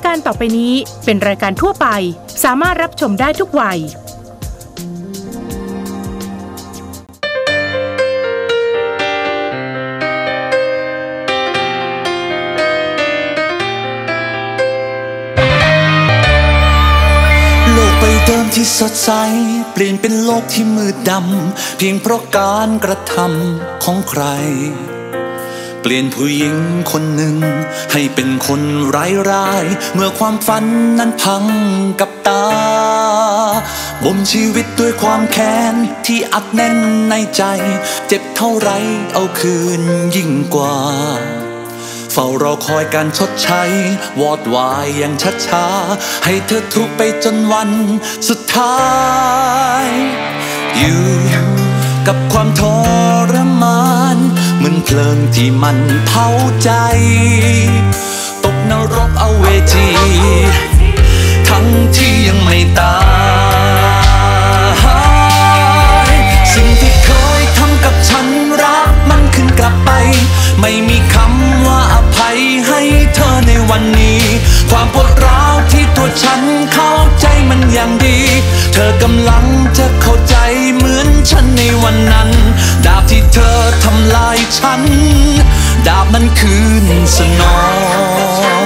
การต่อไปนี้เป็นรายการทั่วไปสามารถรับชมได้ทุกวัยโลกใบเดิมที่สดใสเปลี่ยนเป็นโลกที่มืดดำเพียงเพราะการกระทำของใครเปลี่ยนผู้หญิงคนหนึ่งให้เป็นคนร้ายเมื่อความฝันนั้นพังกับตาบ่มชีวิตด้วยความแค้นที่อัดแน่นในใจเจ็บเท่าไรเอาคืนยิ่งกว่าเฝ้ารอคอยการชดใช้วอดวายอย่างช้าๆให้เธอทุกไปจนวันสุดท้ายอยู่กับความทรมานเหมือนเพลิงที่มันเผาใจตกนรกเอาเวทีทั้งที่ยังไม่ตายสิ่งที่เคยทำกับฉันรักมันขึ้นกลับไปไม่มีคำว่าอภัยให้เธอในวันนี้ความปวดร้าวที่ตัวฉันเข้าใจมันอย่างดีเธอกำลังจะเข้าใจเหมือนฉันในวันนั้นดาบที่เธอทำลายฉันดาบมันคืนสนอง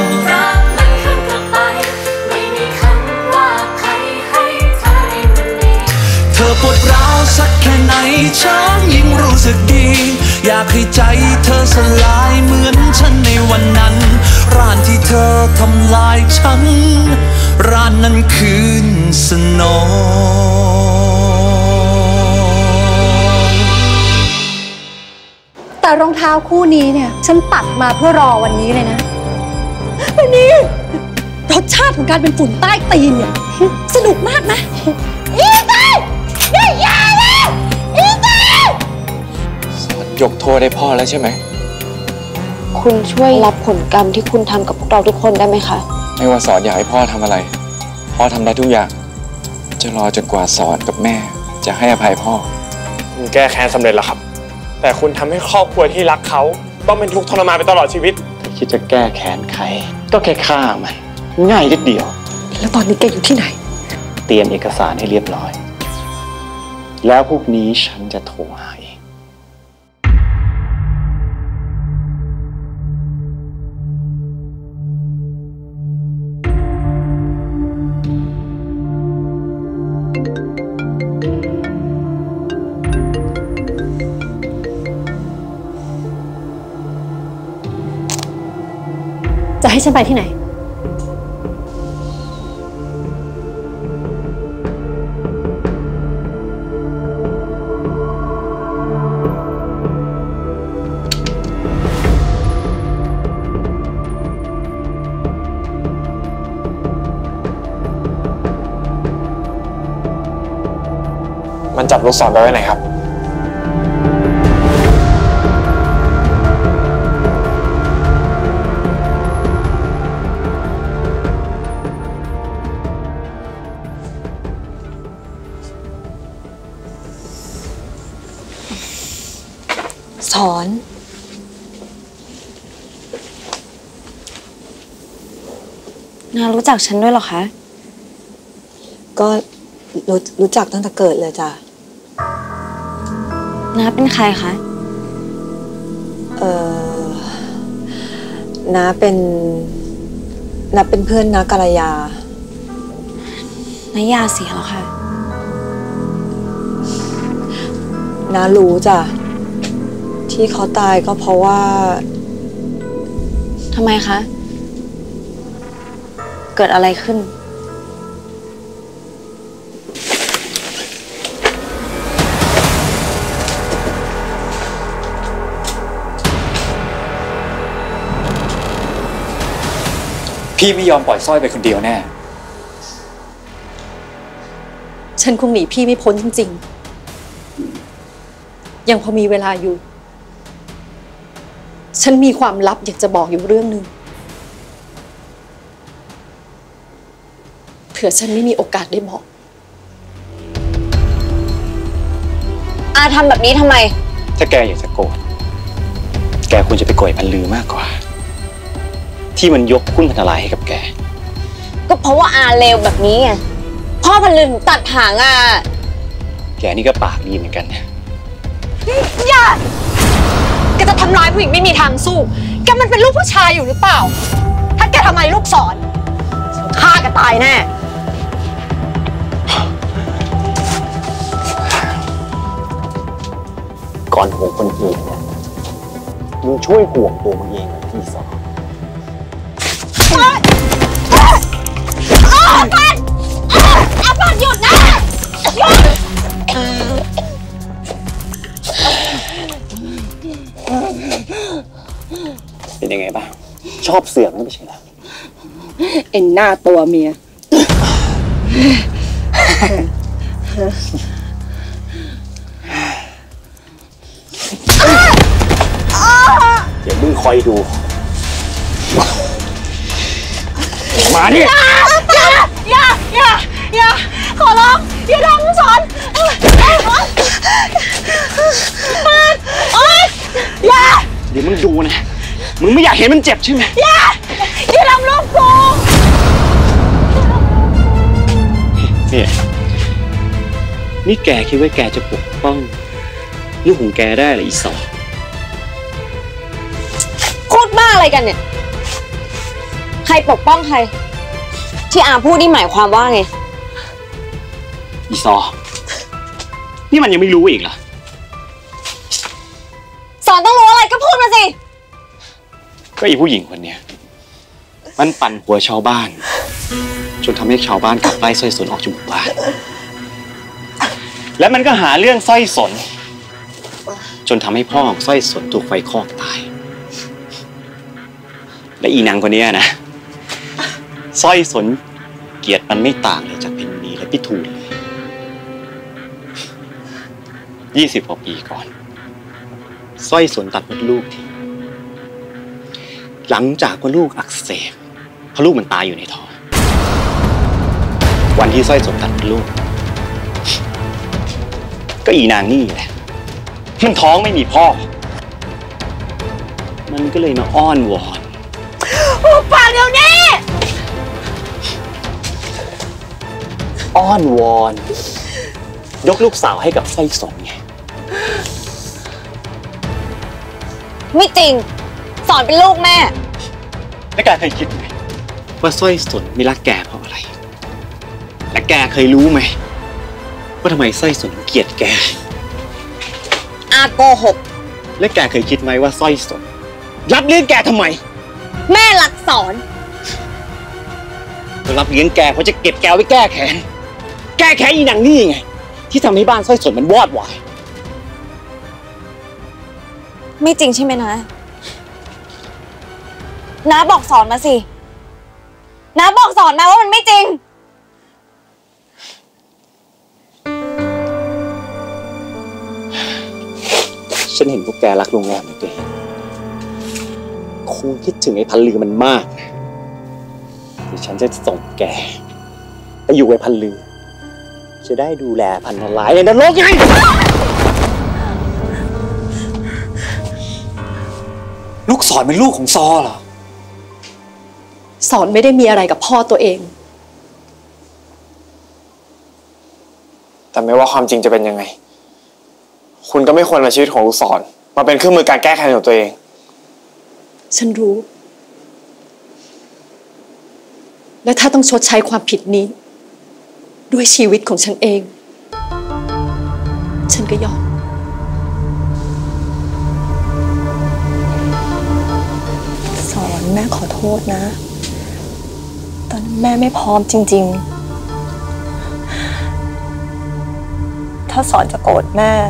เธอปวดร้าวสักแค่ไหนฉันยิ่งรู้สึกดีอยากให้ใจเธอสลายเหมือนฉันในวันนั้นร้านที่เธอทำลายฉันร้านนั้นคืนสนองแต่รองเท้าคู่นี้เนี่ยฉันตัดมาเพื่อรอวันนี้เลยนะวันนี้รสชาติของการเป็นฝุ่นใต้ตีนเนี่ยสนุกมากนะอีเต้อย่าเลยอีเต้สอนยกโทษให้พ่อแล้วใช่ไหมคุณช่วยรับผลกรรมที่คุณทำกับพวกเราทุกคนได้ไหมคะไม่ว่าสอนอยากให้พ่อทำอะไรพ่อทำได้ทุกอย่างจะรอจนกว่าสอนกับแม่จะให้อภัยพ่อคุณแก้แค้นสำเร็จแล้วครับแต่คุณทำให้ครอบครัวที่รักเขาต้องเป็นทุกข์ทรมานไปตลอดชีวิตคิดจะแก้แค้นใครก็แค่ฆ่ามันง่ายนิดเดียวแล้วตอนนี้แกอยู่ที่ไหนเตรียมเอกสารให้เรียบร้อยแล้วพรุ่งนี้ฉันจะโทรหาเองจะให้ฉันไปที่ไหนมันจับลูกศรไปไว้ไหนครับสอนนารู้จักฉันด้วยหรอคะก็รู้จักตั้งแต่เกิดเลยจ้ะน้าเป็นใครคะน้าเป็นเพื่อนน้ากัลยาน้ายาเสียหรอคะน้ารู้จ้ะที่เขาตายก็เพราะว่าทำไมคะเกิดอะไรขึ้นพี่ไม่ยอมปล่อยสร้อยไปคนเดียวแน่ฉันคงหนีพี่ไม่พ้นจริงๆยังพอมีเวลาอยู่ฉันมีความลับอยากจะบอกอยู่เรื่องหนึ่งเผื่อฉันไม่มีโอกาสได้บอกอาทำแบบนี้ทำไมถ้าแกอยากจะโกรธแกควรจะไปโกรธพันลือมากกว่าที่มันยกหุ้นพันธลายให้กับแกก็เพราะว่าอาเลวแบบนี้ไงพ่อพันลือถึงตัดหางอาแกนี่ก็ปากดีเหมือนกันนะอย่าแกจะทำร้ายผู้หญิงไม่มีทางสู้แกมันเป็นลูกผู้ชายอยู่หรือเปล่าถ้าแกทำอะไรลูกสอนฆ่าแกตายแน่ก่อนห่วงคนอื่นเนี่ยมึงช่วยห่วงตัวมึงเองหน่อยพี่สาวอาปัดหยุดนะหยุดเป็นยังไงบ้างชอบเสือกนั่นไม่ใช่เหรอเอ็นหน้าตัวเมียเดี๋ยวมึงคอยดูมาดิอย่าขอร้องอย่าทำสอนอย่าเดี๋ยวมึงดูนะมึงไม่อยากเห็นมันเจ็บใช่ไหมอย่าทำลูกกูนี่แกคิดว่าแกจะปกป้องลูกของแกได้เหรออีสอพูดบ้าอะไรกันเนี่ยใครปกป้องใครที่อาพูดนี่หมายความว่าไงอีซอนี่มันยังไม่รู้อีกเหรอสอนต้องรู้อะไรก็พูดมาสิก็อีผู้หญิงคนเนี้ยมันปั่นหัวชาวบ้านจนทำให้ชาวบ้านขับไล่สร้อยสนออกจากหมู่บ้านและมันก็หาเรื่องสร้อยสนจนทำให้พ่อของสร้อยสนถูกไฟคลอกตายและอีนางคนนี้นะสร้อยสนเกลียดมันไม่ต่างเลยจากเพนนีและพี่ทูลเลย20 กว่าปีก่อนสร้อยสนตัดมดลูกทิ้งหลังจากว่าลูกอักเสบเพราะลูกมันตายอยู่ในท้องวันที่สร้อยสนตัดมดลูกก็อีนางนี่แหละมันท้องไม่มีพ่อมันก็เลยมาอ้อนวอนปากเดี๋ยวนี้อ้อนวอนยกลูกสาวให้กับสร้อยสนไงไม่จริงสอนเป็นลูกแม่และแกเคยคิดไหมว่าสร้อยสนไม่รักแกเพราะอะไรและแกเคยรู้ไหมว่าทำไมสร้อยสนเกลียดแกอาโกหกและแกเคยคิดไหมว่าสร้อยสนรับเลี้ยงแกทำไมแม่รักสอนรับเลี้ยงแกเพราะจะเก็บแกไว้แก้แค้นอีนางนี่ไงที่ทำให้บ้านสร้อยสนมันวอดวายไม่จริงใช่ไหมนะน้าบอกสอนมาสิน้าบอกสอนมาว่ามันไม่จริงฉันเห็นพวกแกรักโรงแรมของตัวเองคงคิดถึงไอ้พันลือมันมากเดี๋ยวฉันจะส่งแกไปอยู่ไอ้พันลือจะได้ดูแลพันนารายณ์ในนรกไงลูกสอนเป็นลูกของซอเหรอสอนไม่ได้มีอะไรกับพ่อตัวเองแต่ไม่ว่าความจริงจะเป็นยังไงคุณก็ไม่ควรมาชีวิตของลูกศรมาเป็นเครื่องมือการแก้แค้นของตัวเองฉันรู้และถ้าต้องชดใช้ความผิดนี้ด้วยชีวิตของฉันเองฉันก็ยอมสอนแม่ขอโทษนะตอนนั้นแม่ไม่พร้อมจริงๆถ้าสอนจะโกรธแม่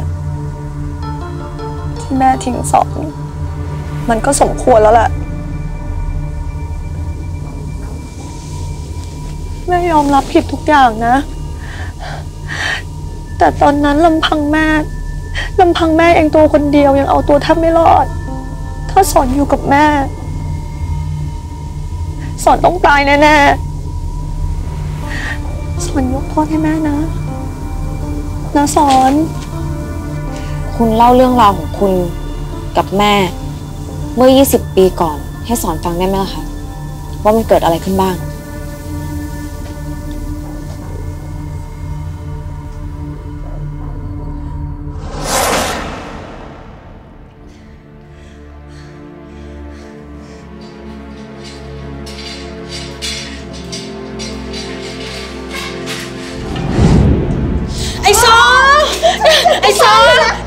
ที่แม่ทิ้งสอนมันก็สมควรแล้วแหละแม่ยอมรับผิดทุกอย่างนะแต่ตอนนั้นลำพังแม่เองตัวคนเดียวยังเอาตัวแทบไม่รอดถ้าสอนอยู่กับแม่สอนต้องตายแน่ๆสอนยกโทษให้แม่นะสอนคุณเล่าเรื่องราวของคุณกับแม่เมื่อ20 ปีก่อนให้สอนฟังได้ไหมล่ะคะว่ามันเกิดอะไรขึ้นบ้าง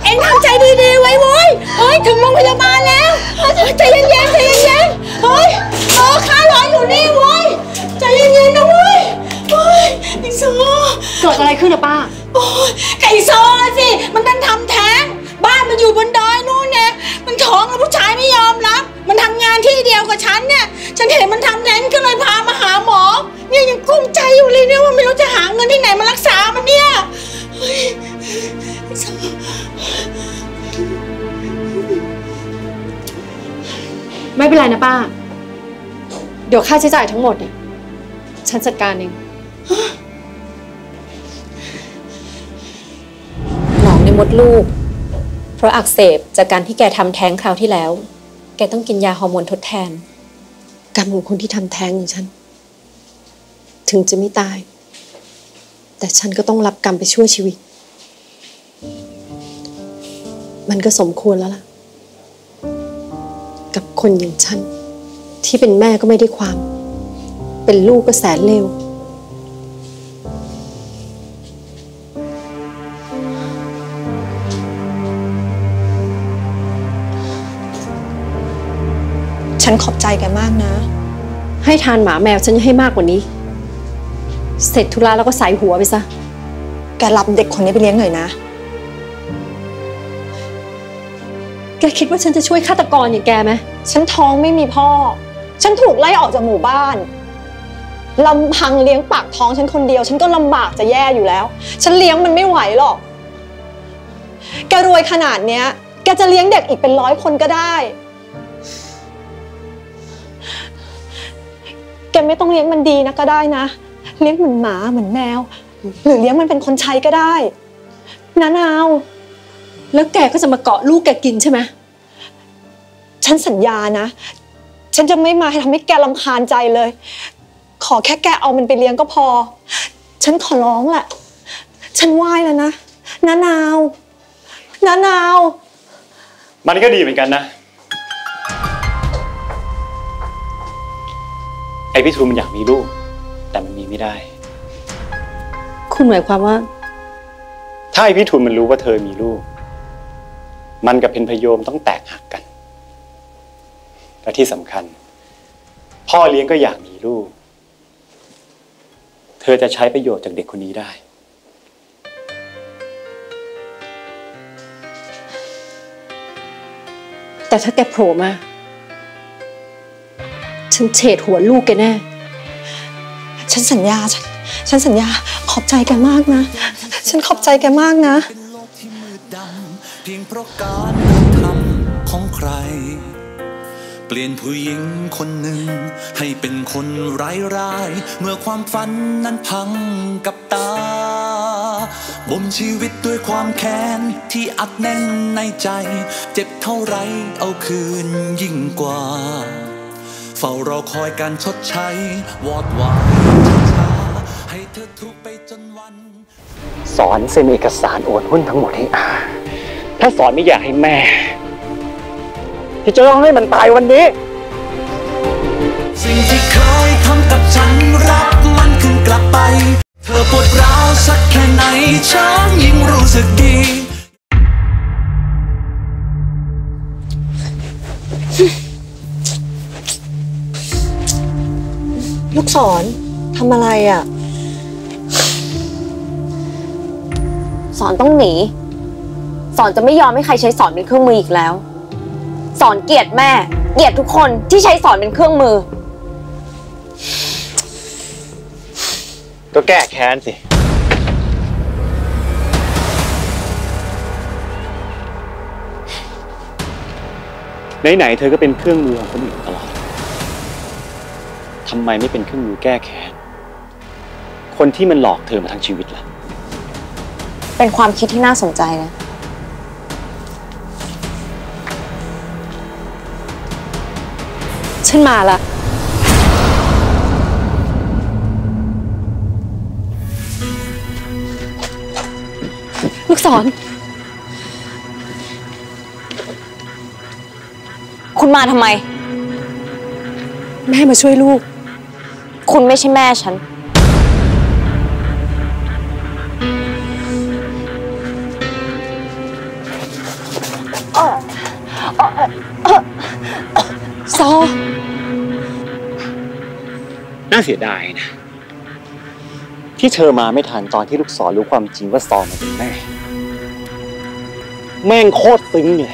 เอ็งทำใจดีๆไว้โว้ยเฮ้ยถึงโรงพยาบาลแล้วใจเย็นๆใจเย็นๆเฮ้ยข้ารออยู่นี่โว้ยใจเย็นๆนะเว้ยโอ้ยไอ้โซเกิดอะไรขึ้นอะป้าโอ้ยไอ้โซสิมันดันทำแท้งบ้านมันอยู่บนดอยนู่นไงมันท้องแล้วผู้ชายไม่ยอมรับมันทำงานที่เดียวกับฉันเนี่ยฉันเห็นมันทำแท้งก็เลยพามาหาหมอเนี่ยยังกุ้มใจอยู่เลยเนี่ยว่าไม่รู้จะหาเงินที่ไหนมารักษามันเนี่ยไม่เป็นไรนะป้าเดี๋ยวค่าใช้จ่ายทั้งหมดเนี่ยฉันจัดการเองหนองในมดลูกเพราะอักเสบจากการที่แกทำแท้งคราวที่แล้วแกต้องกินยาฮอร์โมนทดแทนกรรมของคนที่ทำแท้งอย่างฉันถึงจะไม่ตายแต่ฉันก็ต้องรับกรรมไปชั่วชีวิตมันก็สมควรแล้วล่ะกับคนอย่างฉันที่เป็นแม่ก็ไม่ได้ความเป็นลูกก็แสนเลวฉันขอบใจแกมากนะให้ทานหมาแมวฉันยังให้มากกว่านี้เสร็จธุระแล้วก็ใส่หัวไปซะแกรับเด็กคนนี้ไปเลี้ยงหน่อยนะแกคิดว่าฉันจะช่วยฆาตกรอย่างแกไหมฉันท้องไม่มีพ่อฉันถูกไล่ออกจากหมู่บ้านลำพังเลี้ยงปากท้องฉันคนเดียวฉันก็ลำบากจะแย่อยู่แล้วฉันเลี้ยงมันไม่ไหวหรอกแกรวยขนาดเนี้ยแกจะเลี้ยงเด็กอีกเป็น100 คนก็ได้แกไม่ต้องเลี้ยงมันดีนะก็ได้นะเลี้ยงเหมือนหมาเหมือนแมวหรือเลี้ยงมันเป็นคนใช้ก็ได้นะนาวแล้วแกก็จะมาเกาะลูกแกกินใช่ไหมฉันสัญญานะฉันจะไม่มาทำให้แกรำคาญใจเลยขอแค่แกเอามันไปเลี้ยงก็พอฉันขอร้องแหละฉันไหว้แล้วนะนะนาวนะนาวมันก็ดีเหมือนกันนะไอพี่ทูมันอยากมีลูกแต่มันมีไม่ได้คุณหมายความว่าถ้าไอพี่ทูมันรู้ว่าเธอมีลูกมันกับเพนพยมต้องแตกหักกันและที่สำคัญพ่อเลี้ยงก็อยากมีลูกเธอจะใช้ประโยชน์จากเด็กคนนี้ได้แต่ถ้าแกโผล่มาฉันเฉดหัวลูกแกแน่ฉันสัญญาฉันสัญญาขอบใจแกมากนะฉันขอบใจแกมากนะเพียงเพราะการกระทำของใครเปลี่ยนผู้หญิงคนหนึ่งให้เป็นคนร้ายเมื่อความฝันนั้นพังกับตาบ่มชีวิตด้วยความแค้นที่อัดแน่นในใจเจ็บเท่าไรเอาคืนยิ่งกว่าเฝ้ารอคอยการชดใช้วอดวายช้าให้เธอทุกไปจนวันสอนเซ็นเอกสารโอนหุ้นทั้งหมดให้อาถ้าสอนไม่อยากให้แม่ที่จะต้องให้มันตายวันนี้สิ่งที่เคยทำกับฉันรับมันคืนกลับไปเธอปวดร้าวสักแค่ไหนฉันยิ่งรู้สึกดีลูกศรทำอะไรอ่ะสอนต้องหนีสอนจะไม่ยอมให้ใครใช้สอนเป็นเครื่องมืออีกแล้วสอนเกลียดแม่เกลียดทุกคนที่ใช้สอนเป็นเครื่องมือก็แก้แค้นสิไหนๆเธอก็เป็นเครื่องมือของคนอื่นตลอดทำไมไม่เป็นเครื่องมือแก้แค้นคนที่มันหลอกเธอมาทั้งชีวิตล่ะเป็นความคิดที่น่าสนใจนะฉันมาละลูกศรคุณมาทำไมแม่มาช่วยลูกคุณไม่ใช่แม่ฉันซอน่าเสียดายนะที่เธอมาไม่ทันตอนที่ลูกศรรู้ความจริงว่าซอมันเป็นแม่แม่งโคตรซึ้งเลย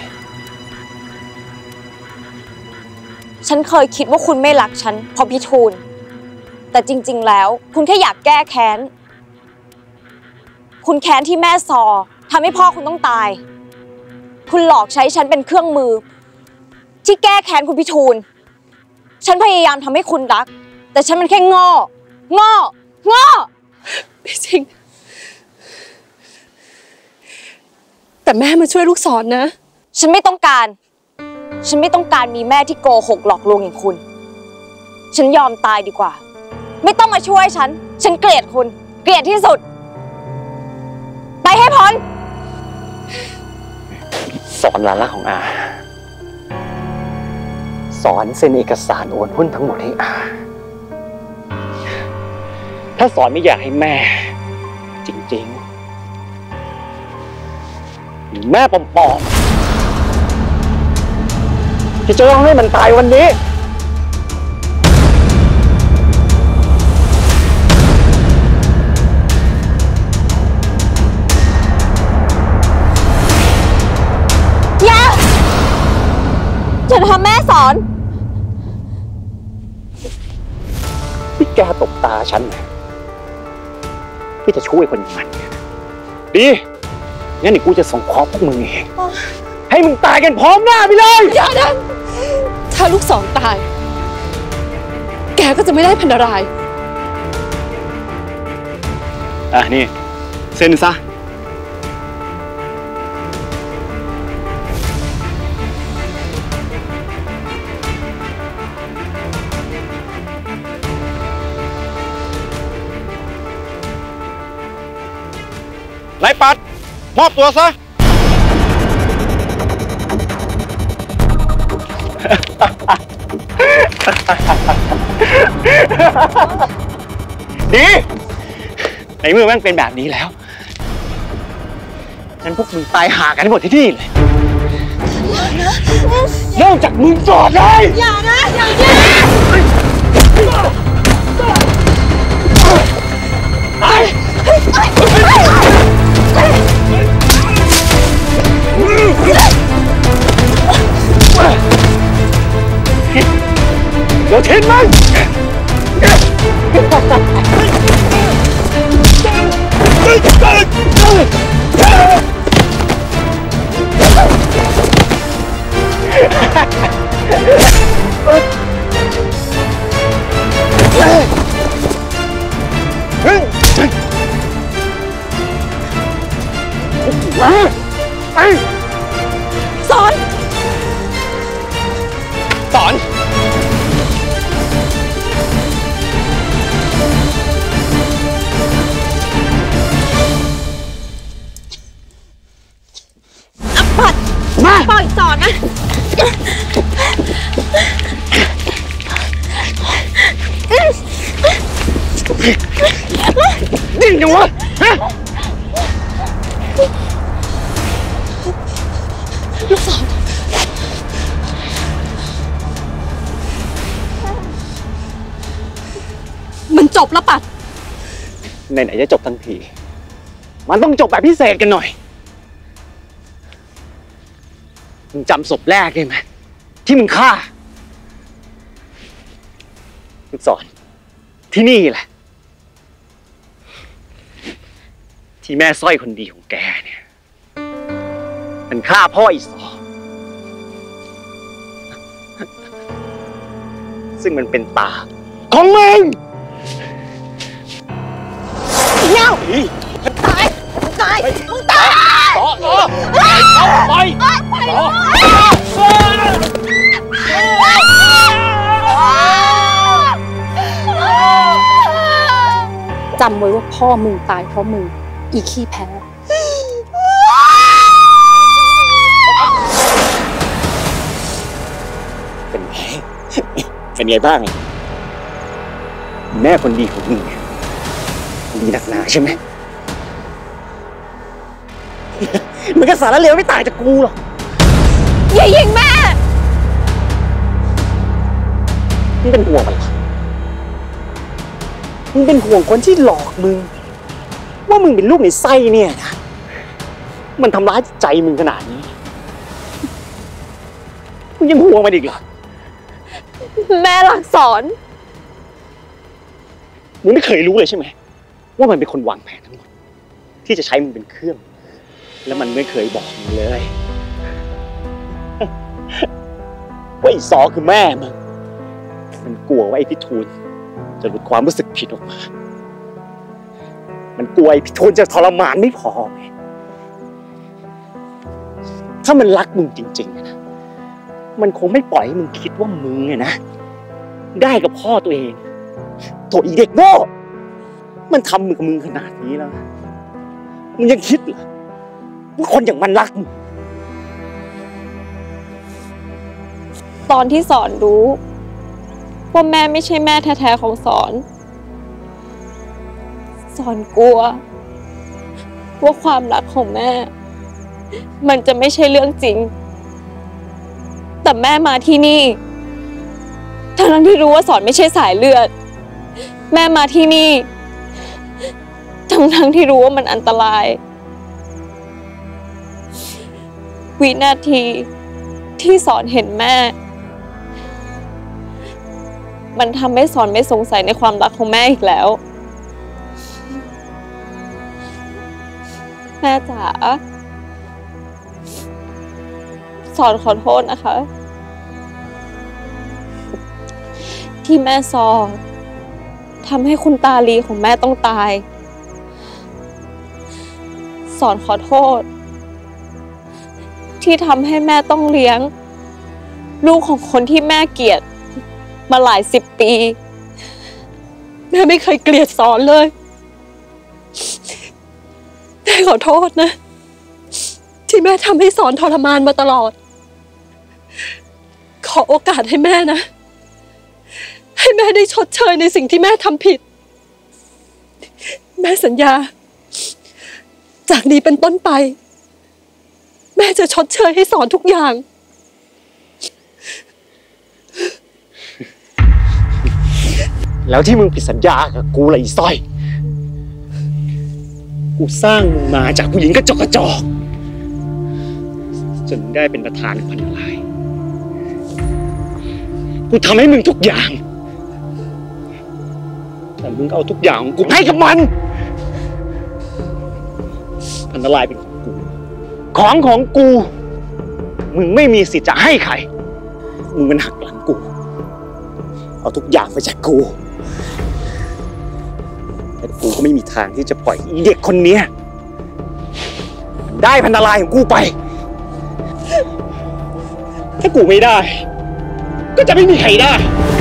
ฉันเคยคิดว่าคุณไม่รักฉันเพราะพี่ทูลแต่จริงๆแล้วคุณแค่อยากแก้แค้นคุณแค้นที่แม่ซอทำให้พ่อคุณต้องตายคุณหลอกใช้ฉันเป็นเครื่องมือที่แก้แค้นคุณพี่ทูลฉันพยายามทำให้คุณรักแต่ฉันมันแค่โง่ไม่จริงแต่แม่มาช่วยลูกศรนะฉันไม่ต้องการมีแม่ที่โกหกหลอกลวงอย่างคุณฉันยอมตายดีกว่าไม่ต้องมาช่วยฉันเกลียดคุณเกลียดที่สุดไปให้พ้นสอนหลานรักของอาสอนเซ็นเอกสารโอนหุ้นทั้งหมดให้อาถ้าสอนไม่อยากให้แม่จริงๆหรือแม่ปลอมๆที่จะต้องให้มันตายวันนี้อย่าทำแม่สอนพี่แกตบตาฉันพี่จะช่วยคนอย่างมันดีงั้นเดี๋ยวกูจะส่งเคราะห์พวกมึงเองให้มึงตายกันพร้อมหน้าไปเลยอย่านะถ้าลูกศรตายแกก็จะไม่ได้พันรายนี่เซ็นซะไล่ปัดมอบตัวซะดีในเมื่อมันเป็นแบบนี้แล้วงั้นพวกมึงตายหากันหมดที่นี่เลยเริ่มจากมึงก่อนเลยอย่านะอย่าเดี๋ยวทิ้งมันสอนปล่อยสอนนะดิ้นอยู่วะลูกศรมันจบแล้วปัดไหนๆจะจบทันทีมันต้องจบแบบพิเศษกันหน่อยมึงจำศพแรกได้ไหมที่มึงฆ่าลูกศรที่นี่แหละที่แม่สร้อยคนดีของแกเนี่ยมันฆ่าพ่ออีสอซึ่งมันเป็นตาของมึงเงี้ยวตายมึงตายต่อไปจำไว้ว่าพ่อมึงตายเพราะมึงอีขี้แพ้เป็นไงบ้างแม่คนดีของมึงดีหนักหนาใช่ไหมมึงก็สารเลวไม่ต่างจากกูหรอกอย่ายิงแม่มึงเป็นห่วงมันเหรอมึงเป็นห่วงคนที่หลอกมึงว่ามึงเป็นลูกในไส้เนี่ยนะมันทำร้ายใจมึงขนาดนี้มึงยังห่วงมันอีกเหรอแม่รักสอนมึงไม่เคยรู้เลยใช่ไหมว่ามันเป็นคนวางแผนทั้งหมดที่จะใช้มึงเป็นเครื่องแล้วมันไม่เคยบอกมึงเลยว่าไอ้ซอคือแม่มึงมันกลัวว่าไอ้พี่ทูลจะหลุดความรู้สึกผิดออกมามันกลัวไอ้พี่ทูลจะทรมานไม่พอไงถ้ามันรักมึงจริงๆนะมันคงไม่ปล่อยให้มึงคิดว่ามึงเนี่ยนะได้กับพ่อตัวเองโถอีเด็กโง่มันทำมึงกับมึงขนาดนี้แล้วมึงยังคิดเหรอว่าคนอย่างมันรักมึงตอนที่สอนรู้ว่าแม่ไม่ใช่แม่แท้ๆของสอนกลัวว่าความรักของแม่มันจะไม่ใช่เรื่องจริงแต่แม่มาที่นี่ทั้งที่รู้ว่าสอนไม่ใช่สายเลือดแม่มาที่นี่ทั้งที่รู้ว่ามันอันตรายวินาทีที่สอนเห็นแม่มันทำให้สอนไม่สงสัยในความรักของแม่อีกแล้วแม่จ๋าสอนขอโทษนะคะที่แม่ซอทำให้คุณตาลีของแม่ต้องตายสอนขอโทษที่ทำให้แม่ต้องเลี้ยงลูกของคนที่แม่เกลียดมาหลาย10 ปีแม่ไม่เคยเกลียดสอนเลยแม่ขอโทษนะที่แม่ทำให้สอนทรมานมาตลอดขอโอกาสให้แม่นะให้แม่ได้ชดเชยในสิ่งที่แม่ทำผิดแม่สัญญาจากนี้เป็นต้นไปแม่จะชดเชยให้สอนทุกอย่างแล้วที่มึงผิดสัญญากับกูล่ะอีสร้อยกูสร้างมึงมาจากผู้หญิงกระจอกจนได้เป็นประธานพันลายกูทำให้มึงทุกอย่างแต่มึงเอาทุกอย่างของกูให้กับมันพันลายเป็นของกูของกูมึงไม่มีสิทธิ์จะให้ใครมึงมันหักหลังกูเอาทุกอย่างไปจากกูแต่กูก็ไม่มีทางที่จะปล่อยอีเด็กคนนี้ได้พันลายของกูไปถ้ากูไม่ได้ก็จะไม่มีใครได้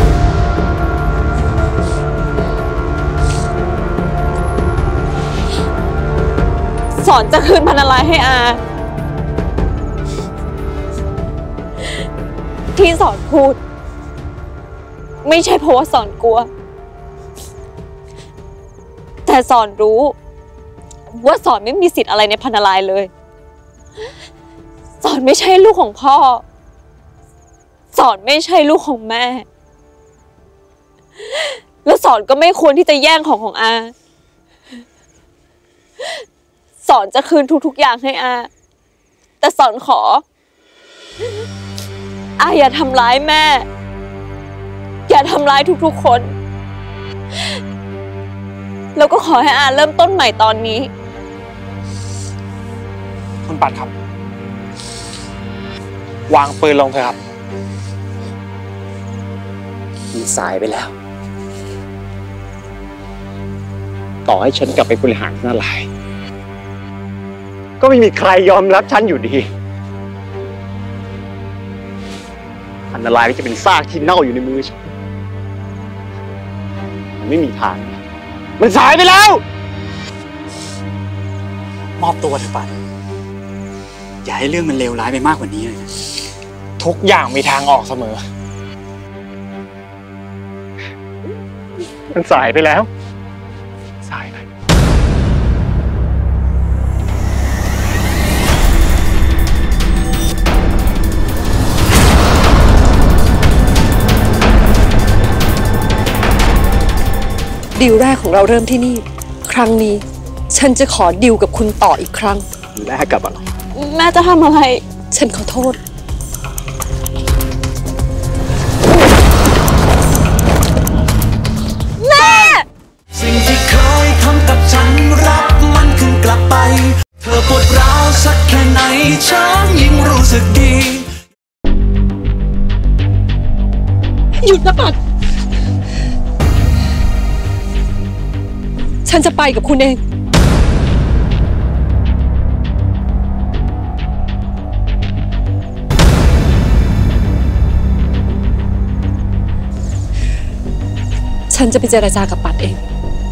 สอนจะคืนพันลายให้อาที่สอนพูดไม่ใช่เพราะว่าสอนกลัวแต่สอนรู้ว่าสอนไม่มีสิทธิ์อะไรในพันลายเลยสอนไม่ใช่ลูกของพ่อสอนไม่ใช่ลูกของแม่แล้วสอนก็ไม่ควรที่จะแย่งของอาสอนจะคืนทุกอย่างให้อาแต่สอนขออาอย่าทำร้ายแม่อย่าทำร้ายทุกๆคนแล้วก็ขอให้อาเริ่มต้นใหม่ตอนนี้คุณปัดครับวางปืนลงเถอะครับมันสายไปแล้วต่อให้ฉันกลับไปบริหารหน้าลายก็ไม่มีใครยอมรับฉันอยู่ดีอันตรายจะเป็นซากที่เน่าอยู่ในมือฉันมันไม่มีทางมันสายไปแล้วมอบตัวเถอะปัดอย่าให้เรื่องมันเลวร้ายไปมากกว่านี้เลยนะทุกอย่างมีทางออกเสมอมันสายไปแล้วสายไปดีลแรกของเราเริ่มที่นี่ครั้งนี้ฉันจะขอดีลกับคุณต่ออีกครั้งแลกกับอะไรแม่จะทำอะไรฉันขอโทษแม่สิ่งที่เคยทำกับฉันรับมันคืนกลับไปเธอปวดร้าวสักแค่ไหนฉันยิ่งรู้สึกดีหยุดนะปัดฉันจะไปกับคุณเองฉันจะไปเจรจากับปัดเอง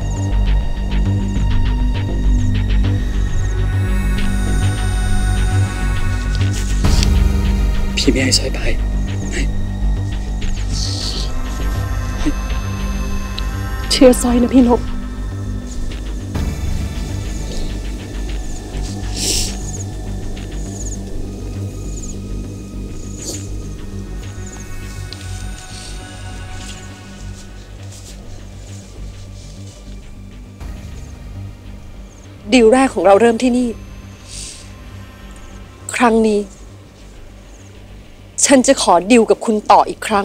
พี่ไม่ให้สร้อยไปเชื่อสร้อยนะพี่นกดีลแรกของเราเริ่มที่นี่ครั้งนี้ฉันจะขอดีลกับคุณต่ออีกครั้ง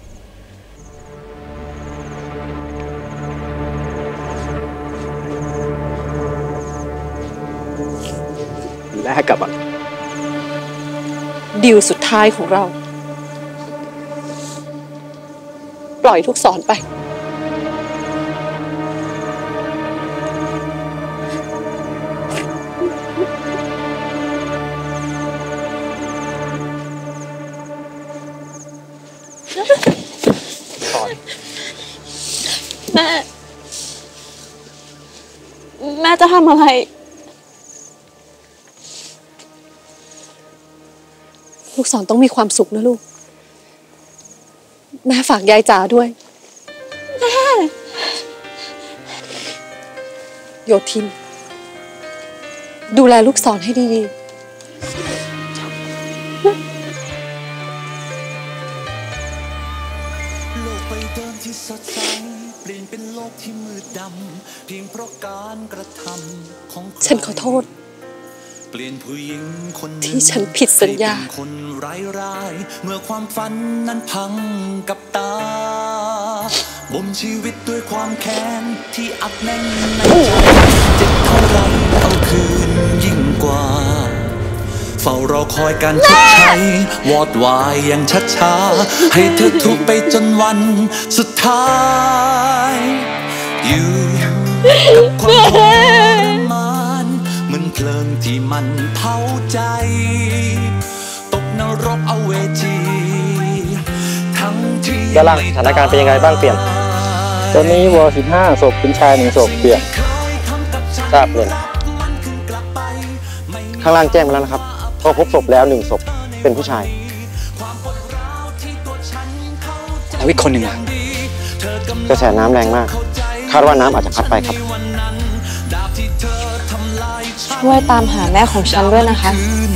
แลกกับอะไรดีลสุดท้ายของเราปล่อยทุกศรไปแม่จะทำอะไรลูกศรต้องมีความสุขนะลูกแม่ฝากยายจ๋าด้วยแม่โยทินดูแลลูกศรให้ดีๆโลกใบเดิมที่สดใสเปลี่ยนเป็นโลกที่มืดดำเพียงเพราะการกระทำของฉันขอโทษเปลี่ยนผู้หญิงคนที่ฉันผิดสัญญาคนร้ายเมื่อความฝันนั้นพังกับตาบ่มชีวิตด้วยความแค้นที่อัดแน่นในใจเจ็บเท่าไรเอาคืนยิ่งกว่าเฝ้ารอคอยการชดใช้วอดวายอย่างช้าๆให้เธอทุกไปจนวันสุดท้ายอยู่กับความทรมานเหมือนเพลิงที่มันเผาใจตกนรกเอาเวจีทั้งที่ด้านล่างสถานการณ์เป็นยังไงบ้างเปลี่ยนตอนนี้วอ15ศพเป็นชาย1ศพเปลี่ยนทราบเลยข้างล่างแจ้งมาแล้วนะครับก็พบศพแล้ว1ศพเป็นผู้ชายแล้วอีกคนหนึ่งล่ะกระแสน้ำแรงมากคาดว่าน้ำอาจจะพัดไปครับช่วยตามหาแม่ของฉันด้วยนะคะ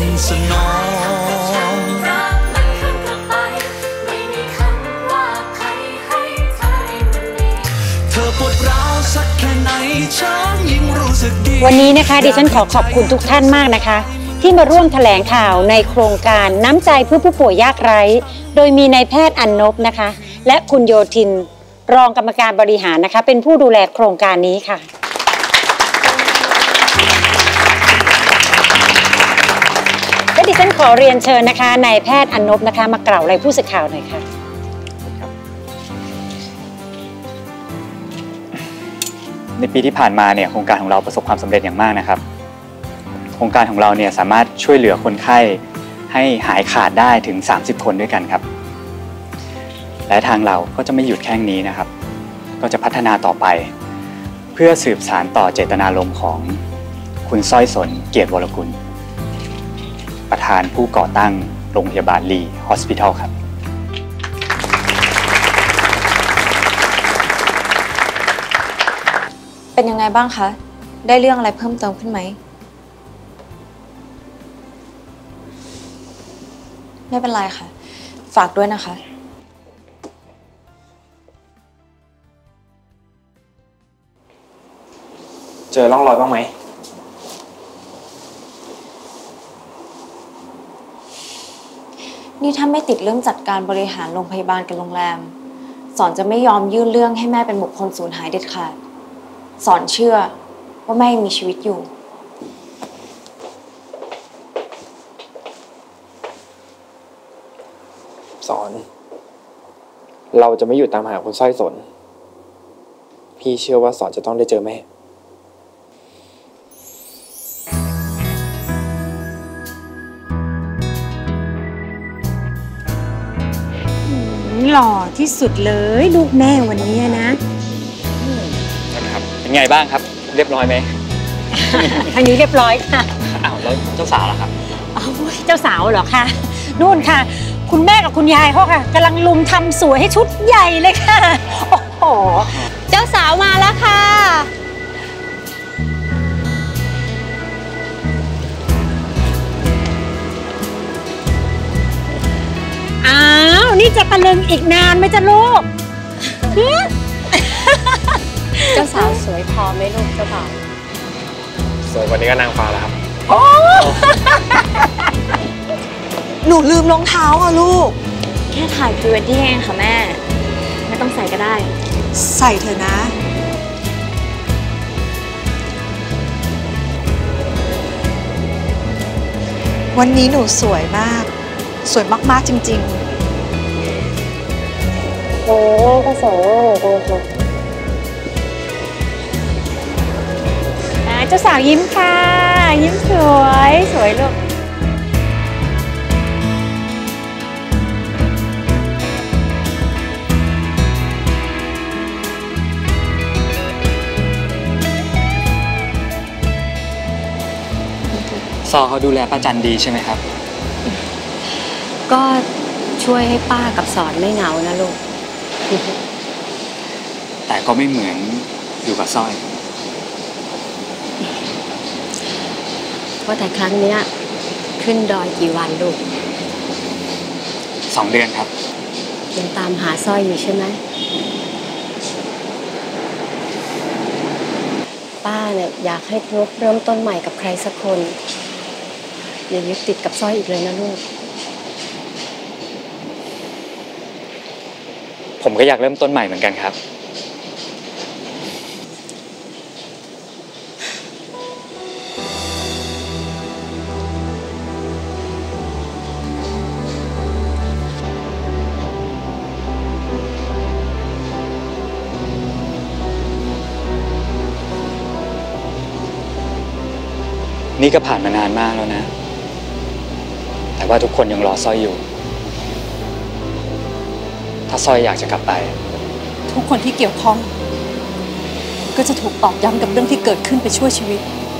วันนี้นะคะดิฉันขอขอบคุณทุกท่านมากนะคะที่มาร่วมแถลงข่าวในโครงการน้ำใจเพื่อผู้ป่วยยากไร้โดยมีนายแพทย์อันนบนะคะและคุณโยทินรองกรรมการบริหารนะคะเป็นผู้ดูแลโครงการนี้ค่ะและดิฉันขอเรียนเชิญนะคะนายแพทย์อันนบนะคะมากล่าวอะไรผู้สื่อข่าวหน่อยค่ะในปีที่ผ่านมาเนี่ยโครงการของเราประสบความสำเร็จอย่างมากนะครับโครงการของเราเนี่ยสามารถช่วยเหลือคนไข้ให้หายขาดได้ถึง30คนด้วยกันครับและทางเราก็จะไม่หยุดแค่นี้นะครับก็จะพัฒนาต่อไปเพื่อสืบสานต่อเจตนารมณ์ของคุณสร้อยสนเกียรติวรกุลประธานผู้ก่อตั้งโรงพยาบาลลีฮอสพิทอลครับเป็นยังไงบ้างคะได้เรื่องอะไรเพิ่มเติมขึ้นไหมไม่เป็นไรค่ะฝากด้วยนะคะเจอร่องรอยบ้างไหมนี่ถ้าไม่ติดเรื่องจัดการบริหารโรงพยาบาลกับโรงแรมสอนจะไม่ยอมยื่นเรื่องให้แม่เป็นบุคคลสูญหายเด็ดขาดสอนเชื่อว่าแม่ยังมีชีวิตอยู่สอนเราจะไม่หยุดตามหาคุณสร้อยสนพี่เชื่อว่าสอนจะต้องได้เจอแม่หล่อที่สุดเลยลูกแม่วันนี้นะครับเป็นไงบ้างครับเรียบร้อยไหมทางนี้เรียบร้อยค่ะอ้าวแล้วเจ้าสาวล่ะครับอ๋อเจ้าสาวเหรอคะนู่นค่ะคุณแม่กับคุณยายเขาค่ะกำลังลุมทำสวยให้ชุดใหญ่เลยค่ะโอ้โหเจ้าสาวมาแล้วค่ะอ้าวนี่จะตะลึงอีกนานไหมจ๊ะลูกเจ้าสาวสวยพอไหมลูกเจ้าบ่าวสวยกว่านี้ก็นางฟ้าแล้วครับโอ้หนูลืมรองเท้าอ่ะลูกแค่ถ่ายพรีเวดดิ้งเองค่ะแม่ไม่ต้องใส่ก็ได้ใส่เถอะนะวันนี้หนูสวยมากสวยมากๆจริงๆโอ้ก็สวยเลยค่ะเจ้าสาวยิ้มค่ะยิ้มสวยสวยลูกซอเขาดูแลป้าจันดีใช่ไหมครับก็ช่วยให้ป้ากับสอนไม่เหงานะลูกแต่ก็ไม่เหมือนอยู่กับสร้อยว่าแต่ครั้งนี้ขึ้นดอยกี่วันลูก 2 เดือนครับยังตามหาสร้อยอยู่ใช่ไหมป้าเนี่ยอยากให้นุ๊กเริ่มต้นใหม่กับใครสักคนอย่ายึดติดกับสร้อยอีกเลยนะลูกผมก็อยากเริ่มต้นใหม่เหมือนกันครับนี่ก็ผ่านมานานมากแล้วนะแต่ว่าทุกคนยังรอสร้อยอยู่ถ้าสร้อยอยากจะกลับไปทุกคนที่เกี่ยวข้องก็จะถูกตอกย้ำกับเรื่องที่เกิดขึ้นไปชั่วชีวิต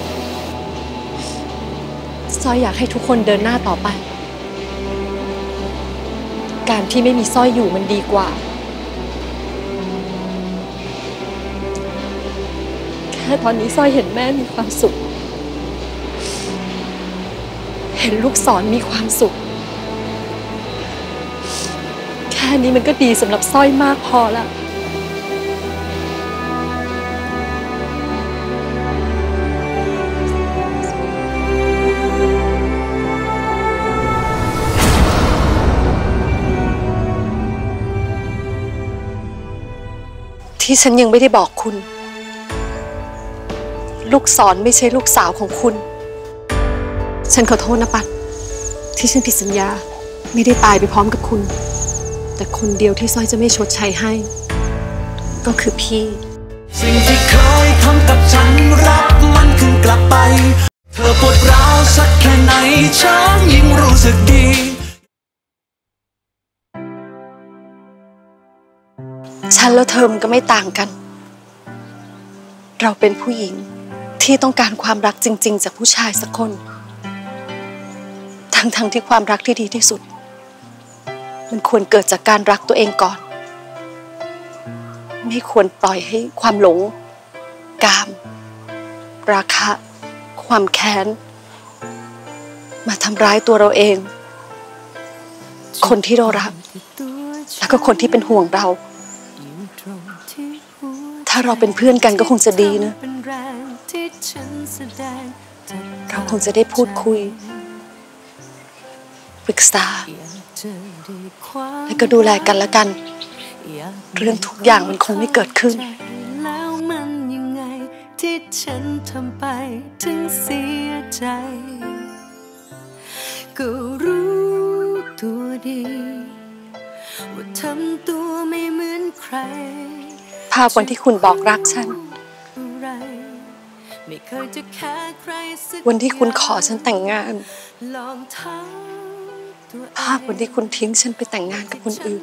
สร้อยอยากให้ทุกคนเดินหน้าต่อไปการที่ไม่มีสร้อยอยู่มันดีกว่าแค่ตอนนี้สร้อยเห็นแม่มีความสุขเห็นลูกศรมีความสุขแค่นี้มันก็ดีสำหรับสร้อยมากพอละที่ฉันยังไม่ได้บอกคุณลูกศรไม่ใช่ลูกสาวของคุณฉันขอโทษนะปัดที่ฉันผิดสัญญาไม่ได้ตายไปพร้อมกับคุณแต่คนเดียวที่สร้อยจะไม่ชดใช้ให้ก็คือพี่สิ่งที่เคยทำกับฉันรับมันคืนกลับไปเธอปวดร้าวสักแค่ไหนฉันยิ่งรู้สึกดีฉันและเธอมันก็ไม่ต่างกันเราเป็นผู้หญิงที่ต้องการความรักจริงๆจากผู้ชายสักคนทั้งที่ความรักที่ดีที่สุดมันควรเกิดจากการรักตัวเองก่อนไม่ควรปล่อยให้ความหลงกามราคะความแค้นมาทำร้ายตัวเราเองคนที่เรารักแล้วก็คนที่เป็นห่วงเราถ้าเราเป็นเพื่อนกันก็คงจะดีนะเราคงจะได้พูดคุยปรึกษาและก็ดูแลกันและกันเรื่องทุกอย่างมันคงไม่เกิดขึ้นแล้วมันยังไงที่ฉันทำไปถึงเสียใจก็รู้ตัวดีว่าทำตัวไม่เหมือนใครภาพวันที่คุณบอกรักฉันวันที่คุณขอฉันแต่งงานภาพวันที่คุณทิ้งฉันไปแต่งงานกับคนอื่น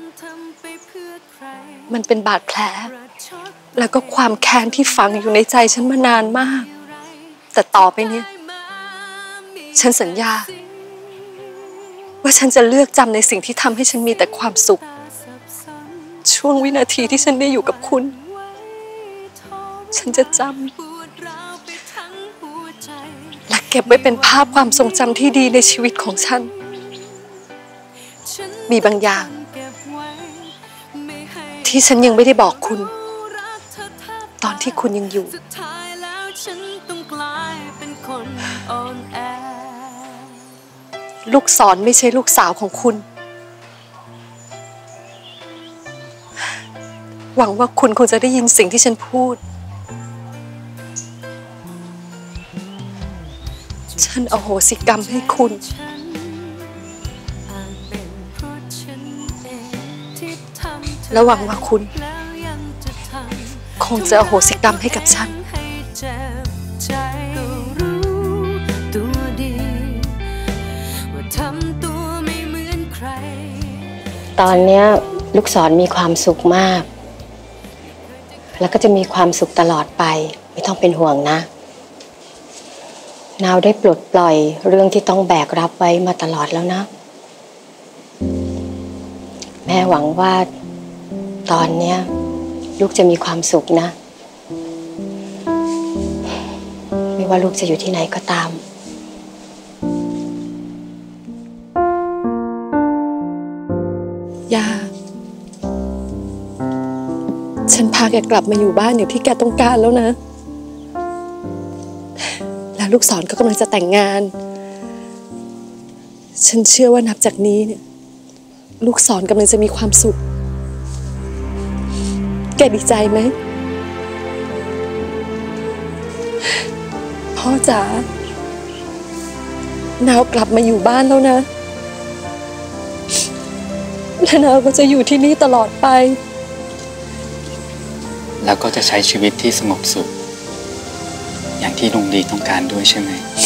มันเป็นบาดแผลแล้วก็ความแค้นที่ฝังอยู่ในใจฉันมานานมากแต่ต่อไปนี้ฉันสัญญาว่าฉันจะเลือกจำในสิ่งที่ทำให้ฉันมีแต่ความสุขช่วงวินาทีที่ฉันได้อยู่กับคุณฉันจะจำและเก็บไว้เป็นภาพความทรงจำที่ดีในชีวิตของฉันมีบางอย่างที่ฉันยังไม่ได้บอกคุณตอนที่คุณยังอยู่ลูกศรไม่ใช่ลูกสาวของคุณหวังว่าคุณคงจะได้ยินสิ่งที่ฉันพูดฉันอโหสิกรรมให้คุณและหวังว่าคุณคงจะอโหสิกรรมให้กับฉันตอนเนี้ยลูกศรมีความสุขมากแล้วก็จะมีความสุขตลอดไปไม่ต้องเป็นห่วงนะนาวได้ปลดปล่อยเรื่องที่ต้องแบกรับไว้มาตลอดแล้วนะแม่หวังว่าตอนเนี้ยลูกจะมีความสุขนะไม่ว่าลูกจะอยู่ที่ไหนก็ตามย่าฉันพาแกกลับมาอยู่บ้านอย่างที่แกต้องการแล้วนะแล้วลูกศรก็กำลังจะแต่งงานฉันเชื่อว่านับจากนี้เนี่ยลูกศรกำลังจะมีความสุขแกดีใจไหมพ่อจ๋านาวกลับมาอยู่บ้านแล้วนะและนาวก็จะอยู่ที่นี่ตลอดไปแล้วก็จะใช้ชีวิตที่สงบสุขอย่างที่ลุงดีต้องการด้วยใช่ไหม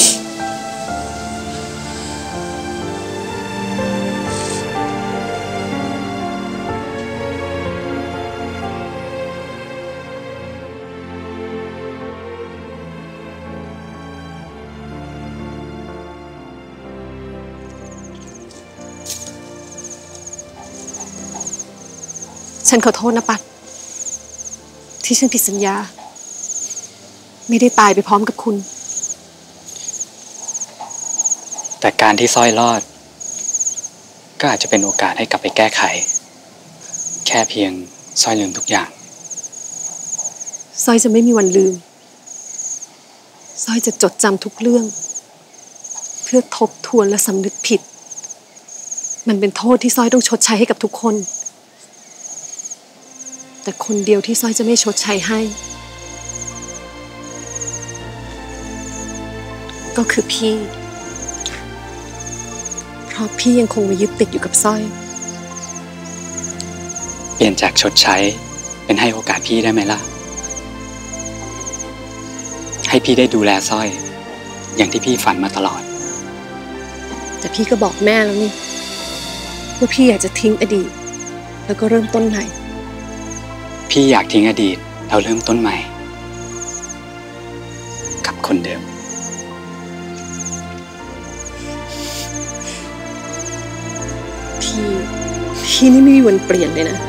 ฉันขอโทษนะปัดที่ฉันผิดสัญญาไม่ได้ตายไปพร้อมกับคุณแต่การที่สร้อยรอดก็อาจจะเป็นโอกาสให้กลับไปแก้ไขแค่เพียงสร้อยลืมทุกอย่างสร้อยจะไม่มีวันลืมสร้อยจะจดจำทุกเรื่องเพื่อทบทวนและสำนึกผิดมันเป็นโทษที่สร้อยต้องชดใช้ให้กับทุกคนแต่คนเดียวที่สร้อยจะไม่ชดใช้ให้ก็คือพี่เพราะพี่ยังคงมายึดติดอยู่กับสร้อยเปลี่ยนจากชดใช้เป็นให้โอกาสพี่ได้ไหมล่ะให้พี่ได้ดูแลสร้อยอย่างที่พี่ฝันมาตลอดแต่พี่ก็บอกแม่แล้วนี่ว่าพี่อยากจะทิ้งอดีตแล้วก็เริ่มต้นใหม่พี่อยากทิ้งอดีตแล้วเริ่มต้นใหม่กับคนเดิมพี่นี่ไม่มีวันเปลี่ยนเลยนะ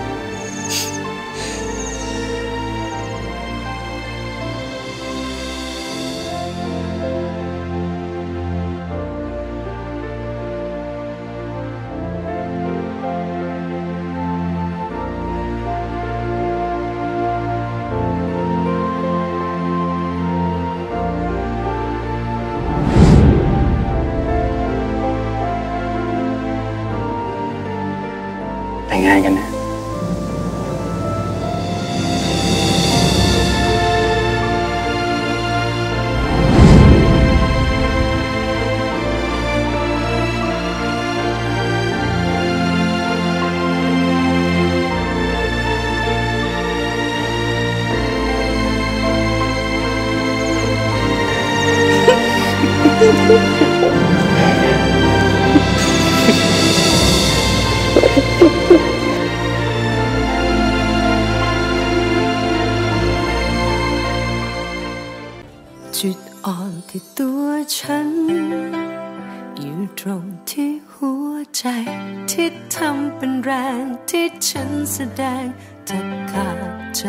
อ่อนที่ตัวฉันอยู่ตรงที่หัวใจที่ทำเป็นแรงที่ฉันแสดงแทบขาดใจ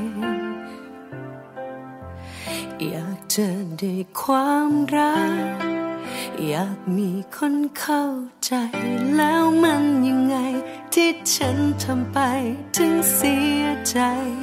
อยากจะได้ความรักอยากมีคนเข้าใจแล้วมันยังไงที่ฉันทำไปถึงเสียใจ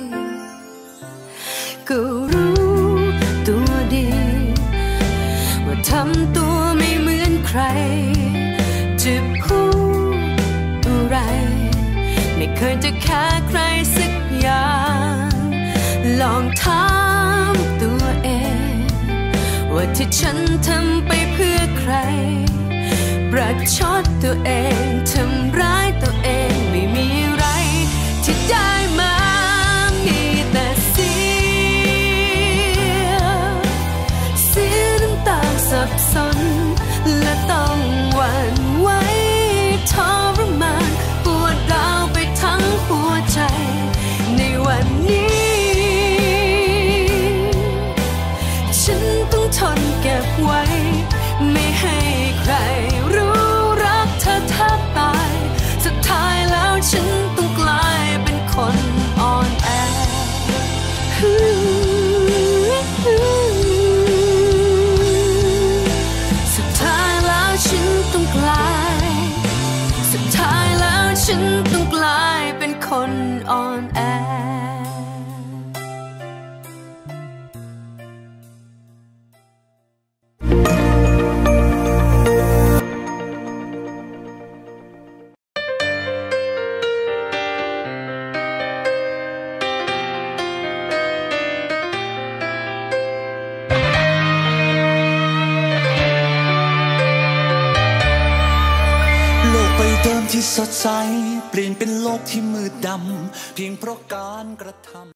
ก็รู้ตัวดีว่าทำตัวไม่เหมือนใครจะพูดอะไรไม่เคยจะแค่ใครสักอย่างลองถามตัวเองว่าที่ฉันทำไปเพื่อใครประชดตัวเองทำร้ายตัวเองไม่มีอะไรที่ได้มามีแต่เสียน้ำตาสับสนและต้องหวั่นไหวทรมานปวดร้าวไปทั้งหัวใจในวันนี้ฉันต้องทนเก็บไว้ไม่ให้ใครรู้รักเธอแทบตายสุดท้ายแล้วฉันต้องกลายเป็นคนอ่อนแอสุดท้ายแล้วฉันต้องกลายสุดท้ายแล้วฉันต้องกลายเป็นคนอ่อนแอที่สดใสเปลี่ยนเป็นโลกที่มืดดำเพียงเพราะการกระทำ